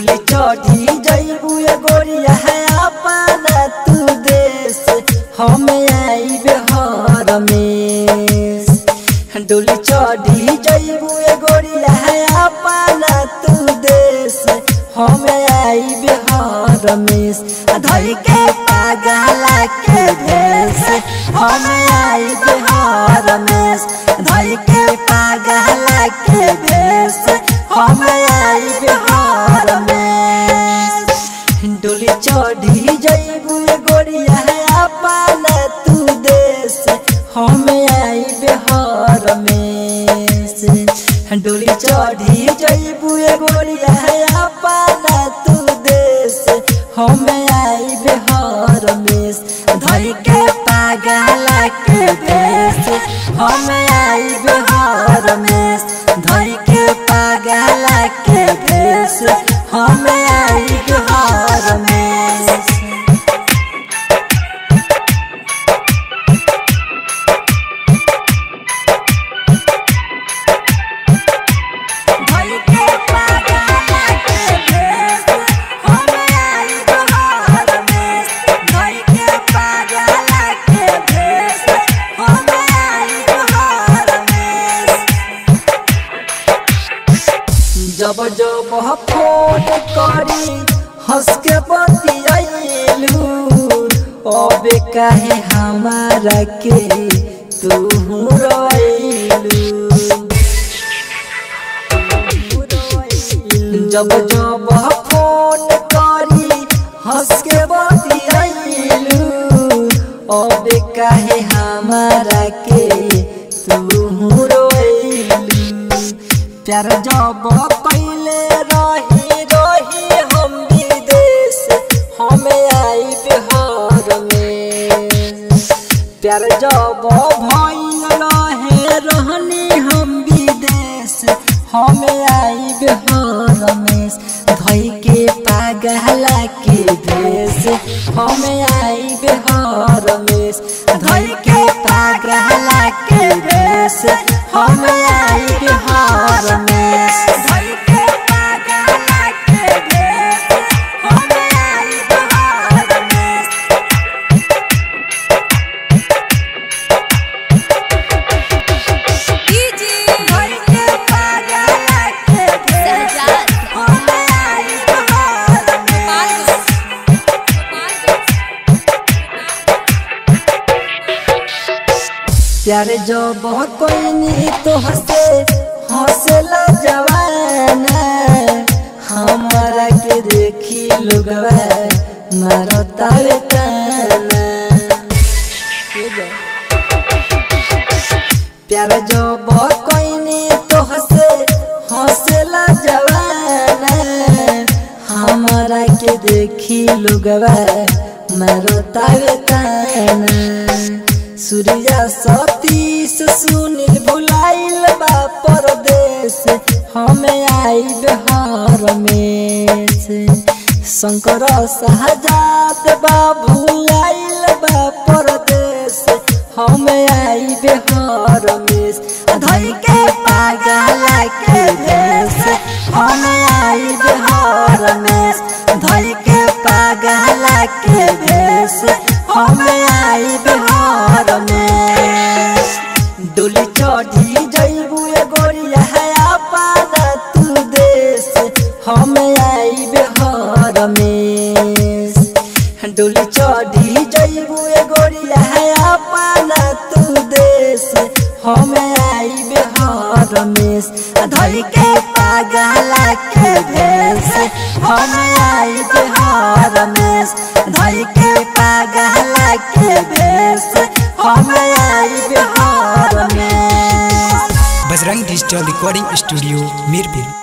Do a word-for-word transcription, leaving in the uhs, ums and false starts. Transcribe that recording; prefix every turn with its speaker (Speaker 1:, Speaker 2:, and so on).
Speaker 1: डोली चढ़ी जइबू ए गोरिया है अपना तू देश हम आइबे हर में। डोली चढ़ी जइबू ए गोरिया है अपना तू देश हम आइबे हर में। धई के पागला के भेष हम आइबे हर में। धई के पागला के भेष हम आइबे हर में। डोली चढ़ी जइबू ए गोरिया है अपना तू देश हम आइबे हर में। डोली चढ़ी जइबू ए गोरिया है अपना तू देश हम आइबे हर में। धई के पागला के भेष हम आइबे हर में। धई के पागला के भेष हम आइबे हर में। जब जब फोन करी हंस के बतियाइलू अबे काहे हमारा के तू रोइलू। जब जब फोन करी हंस के बतियाइलू अबे काहे हमारा के तू रोइलू। प्यार जब पहले रही रही हम विदेश हम आइबे हर में। प्यार जब भइल रहे रहनी हम विदेश हम आइबे हर में। धई के पागला के भेष हम आइबे हर में। धई के पागला के भेष हम आइबे हर में। धई के पागला के भेष हम आइबे हर में। धई के पागला के भेष हम आइबे हर में। प्यार जब कोई नहीं तो हंसे हंसला जवाना हमारा के देखी लोगवा मारता रे ताना। प्यार जब कोई नहीं तो हंसे हंसला जवाना हमारा के देखी लोगवा मारता रे ताना। सूर्या सतीश सुनील भुलाइल बा परदेश हम आइबे हर में। शंकर शहजाद बा भुलाइल बा परदेश हम आइबे हर में। धई के पागला के भेष हम आइबे हर में। धई के पागला के भेष हम आइबे हर में। डोली चढ़ी जइबू ए गोरिया है अपना तू देश हम आइबे हर में। डोली चढ़ी जइबू ए गोरिया है अपना तू देश हम आइबे हर में। धई के पागला के भेष हम आइबे हर में। धई के पागला के भेष हम आइबे हर में।
Speaker 2: Bajrang digital recording studio Mirpur.